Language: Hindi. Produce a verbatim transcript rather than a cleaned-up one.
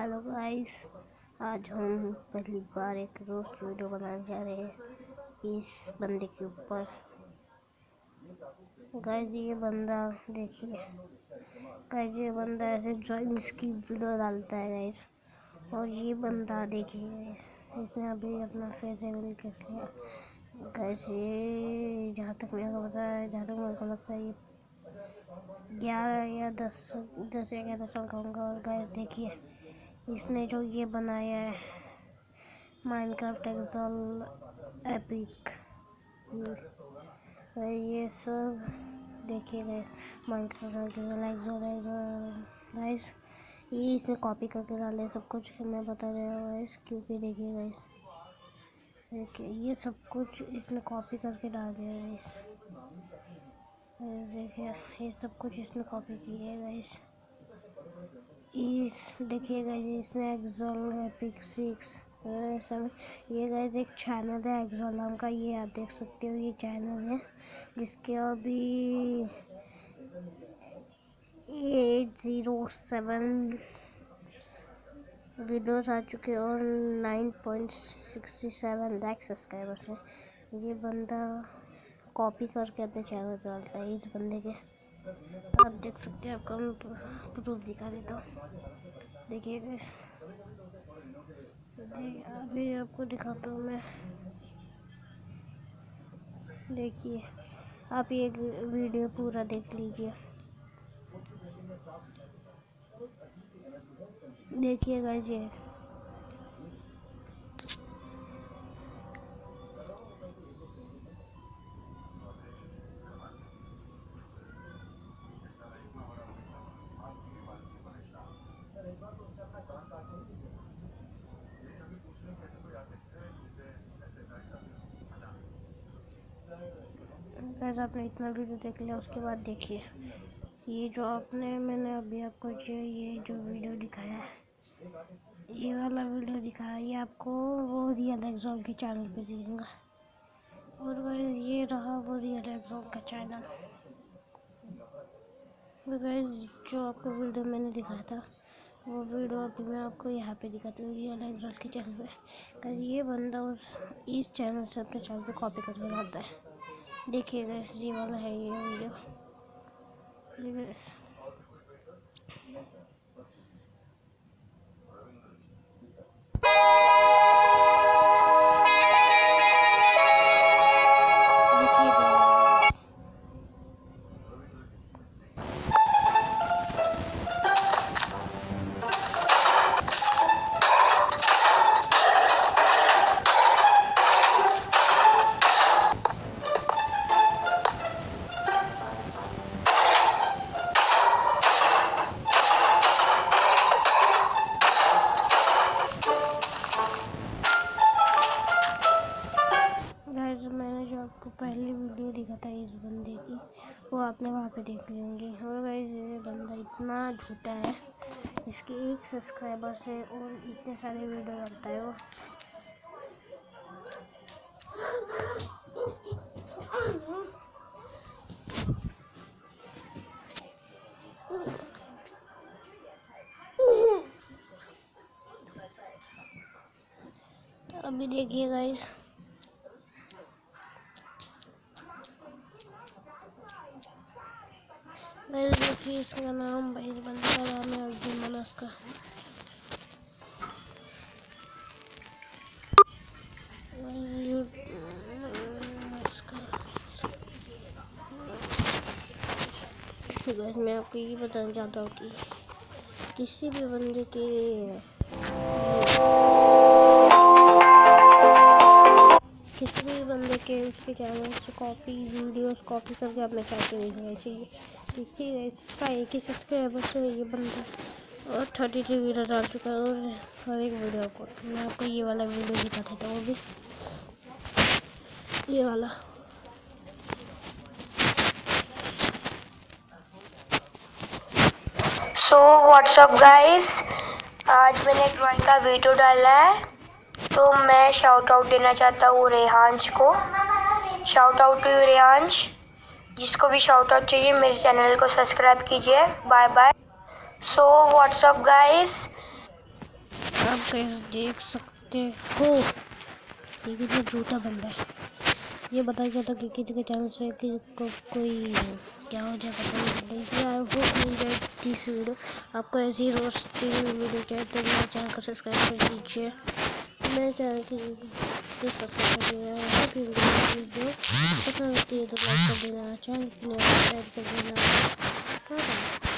हेलो गाइस, आज हम पहली बार एक रोस्ट वीडियो बनाने जा रहे हैं इस बंदे के ऊपर। गाइस ये बंदा देखिए, गाइस ये बंदा ऐसे ड्राइंग्स की वीडियो डालता है गाइस। और ये बंदा देखिए गाइस, इसने अभी अपना फेस रिवील कर लिया गाइस। ये जहाँ तक मेरे को पता है, जहाँ तक मेरे को लगता है ये ग्यारह या दस दस या ग्यारह साल का होगा। और गाइस देखिए, इसने जो ये बनाया है माइनक्राफ्ट एक्सॉल एपिक, ये सब देखिए माइनक्राफ्ट एक्सॉल गाइस, ये इसने कॉपी करके डाले सब कुछ। मैं बता रहा हूँ गाइस, क्योंकि देखिए गाइस, देखिए ये सब कुछ इसने कॉपी करके डाल दिया गाइस। देखिए ये सब कुछ इसने कॉपी की है गाइस। इस देखिए गाइस, इसने एक्सॉल एपिक सिक्स सेवन, ये गाइस एक चैनल है एक्सॉल नाम का, ये आप देख सकते हो। ये चैनल है जिसके अभी एट ज़ीरो सेवन वीडियोस आ चुके हैं और nine point six seven lakh subscribers हैं। ये बंदा कॉपी करके अपने चैनल पर डालता है। इस बंदे के आप देख सकते हैं, आपको मैं प्रूफ दिखा देता हूँ। देखिए गाइस, अभी आपको दिखाता हूँ मैं। देखिए आप ये वीडियो पूरा देख लीजिए। देखिए गाइस, ये गाइस आपने इतना वीडियो देख लिया, उसके बाद देखिए ये जो आपने मैंने अभी आपको जो ये जो वीडियो दिखाया है, ये वाला वीडियो दिखाया, ये आपको वो रियल एक्सॉल के चैनल पे दिखेगा। और गाइस ये रहा वो रियल एक्सॉल का चैनल। गाइस जो आपको वीडियो मैंने दिखाया था, वो वीडियो अभी मैं आपको यहाँ पे दिखाती हूँ रियल एक्सॉल के चैनल पे। गाइस ये बंदा उस इस चैनल से अपने चैनल पे कॉपी करके डालता है। देखिए गाइस, ये वाला है ये वीडियो। देखिए मैंने जो आपको पहली वीडियो दिखा था इस बंदे की, वो आपने वहाँ पे देख लेंगे। और गाइस ये बंदा इतना झूठा है, इसके एक सब्सक्राइबर से और इतने सारे वीडियो डालता है वो। अभी देखिए गाइस, गाइस देखिए इसका नाम, भाई इस बंदे का नाम है अब्दुल मनस का। गाइस मैं आपको ये बताना चाहता हूँ कि किसी भी बंदे के किसी भी बंदे के उसके चैनल से कॉपी वीडियोस कॉपी करके अपने चैनल पे भेजना चाहिए। देखिए गाइस, इसका एक ही सब्सक्राइबर से ये बंदा और थर्टी थ्री वीडियो डाल चुका है। और हर एक वीडियो को मैं आपको ये वाला वीडियो दिखाता था, वो भी ये वाला। सो व्हाट्सअप गाइस, आज मैंने एक ड्राइंग का वीडियो डाला है, तो मैं शाउट आउट देना चाहता हूँ रेहांश को। शाउट आउट टू रेहांश, जिसको भी शाउट आउट चाहिए मेरे चैनल को सब्सक्राइब कीजिए। Bye bye. So what's up guys, आप कैसे देख सकते हो ये कितना झूठा बंदा है। ये पता चलता कि किसी के चैनल से कि को, कोई क्या हो जाए पता नहीं चलता। इसलिए आई होप मिल जाए दिस वीडियो। आपको ऐसी ही रोज तीन वीडियो चाहिए तो मेरे चैनल को सब्सक्राइब कर दीजिए। मेरे चैनल की सब्सक्राइब कर दीजिए। वीडियो पसंद आती है तो लाइक कर देना, चैनल को सब्सक्राइब कर देना।